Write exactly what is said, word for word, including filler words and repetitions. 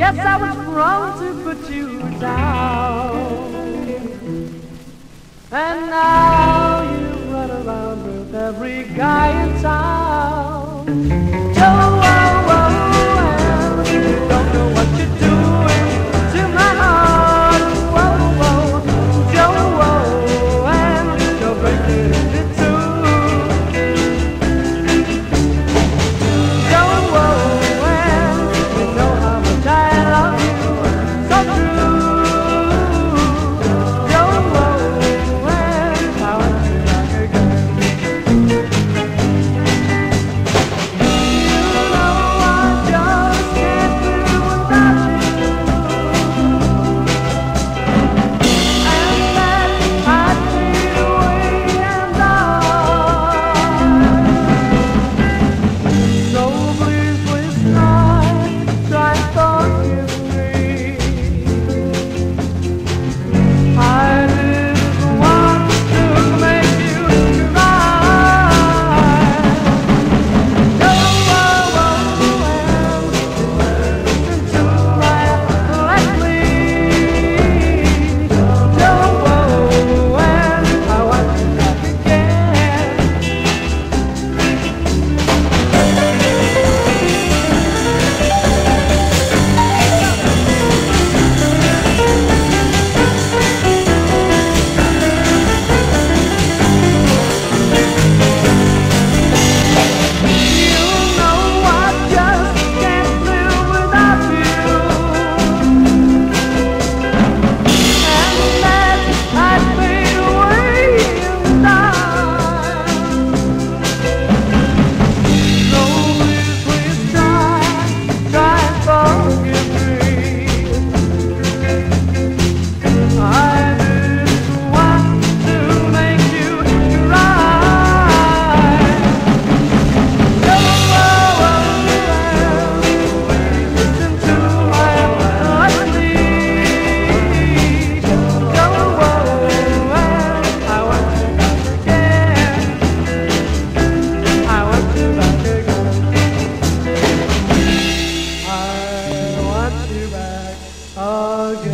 Yes, I was wrong to put you down. And now you run around with every guy in town. Joann, you don't know what you're doing to my heart. Whoa, whoa, Joann, you're breaking it too. Joann, you know how much I love you, so true. Joann, I want you back again. You know I just can't live without you, and that I'd fade away and die. So please, please try, try and forgive me. I didn't want to make you cry. Joann, listen to my let me. Joann, I want you back again. You know I just can't live without you, and that I'd fade away and die. So please, please try, try and forgive me. I didn't want to make you cry. Joann, listen to my plea. Joann, I want you back again. I want you back again. I want you back again.